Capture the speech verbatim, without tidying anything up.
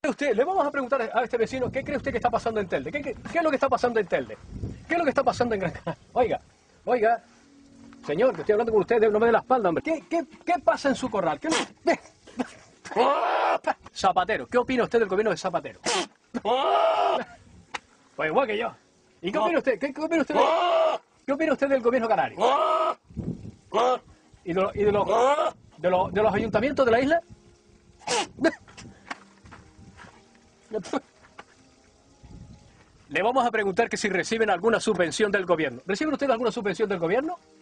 Usted, le vamos a preguntar a este vecino, ¿qué cree usted que está pasando en Telde? ¿Qué, qué, qué es lo que está pasando en Telde? ¿Qué es lo que está pasando en Gran Canaria? Oiga, oiga, señor, que estoy hablando con usted, no me dé la espalda, hombre. ¿Qué, qué, qué pasa en su corral? ¿Qué le... Zapatero, ¿qué opina usted del gobierno de Zapatero? Pues igual que yo. ¿Y qué opina usted? ¿Qué, qué opina usted? De, ¿Qué opina usted del gobierno canario? ¿Y de, lo, y de, los, de, los, de los ayuntamientos de la isla? Le vamos a preguntar que si reciben alguna subvención del gobierno. ¿Reciben ustedes alguna subvención del gobierno?